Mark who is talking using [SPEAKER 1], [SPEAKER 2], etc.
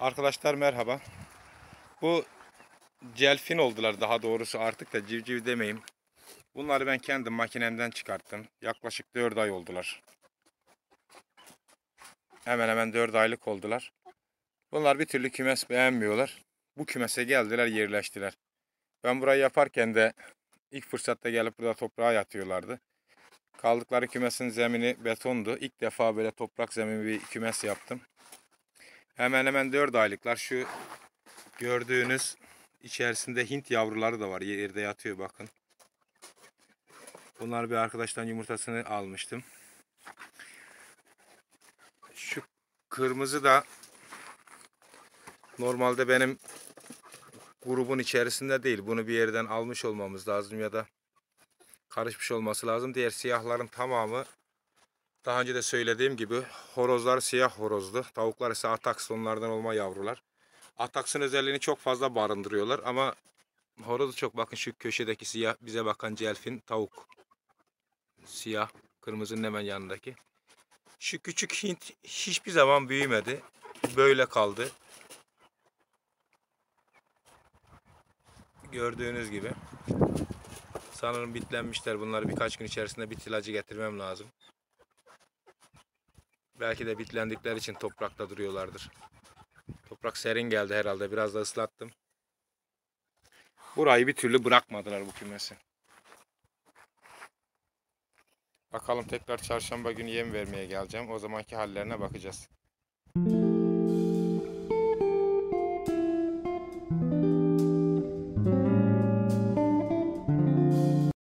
[SPEAKER 1] Arkadaşlar merhaba. Bu celfin oldular, daha doğrusu artık da civciv demeyeyim. Bunları ben kendim makinemden çıkarttım. Yaklaşık 4 ay oldular. Hemen hemen 4 aylık oldular. Bunlar bir türlü kümes beğenmiyorlar. Bu kümese geldiler, yerleştiler. Ben burayı yaparken de ilk fırsatta gelip burada toprağa yatıyorlardı. Kaldıkları kümesin zemini betondu. İlk defa böyle toprak zemini bir kümes yaptım. Hemen hemen 4 aylıklar. Şu gördüğünüz içerisinde Hint yavruları da var. Yerde yatıyor bakın. Bunlar bir arkadaştan yumurtasını almıştım. Şu kırmızı da normalde benim grubun içerisinde değil. Bunu bir yerden almış olmamız lazım ya da karışmış olması lazım. Diğer siyahların tamamı daha önce de söylediğim gibi horozlar siyah horozlu. Tavuklar ise ataks, onlardan olma yavrular. Ataksın özelliğini çok fazla barındırıyorlar ama horozu çok, bakın şu köşedeki siyah bize bakan celfin tavuk. Siyah, kırmızının hemen yanındaki. Şu küçük Hint hiçbir zaman büyümedi. Böyle kaldı. Gördüğünüz gibi. Sanırım bitlenmişler. Bunları birkaç gün içerisinde bit ilacı getirmem lazım. Belki de bitlendikleri için toprakta duruyorlardır. Toprak serin geldi herhalde. Biraz da ıslattım. Burayı bir türlü bırakmadılar, bu kümesi. Bakalım, tekrar çarşamba günü yem vermeye geleceğim. O zamanki hallerine bakacağız.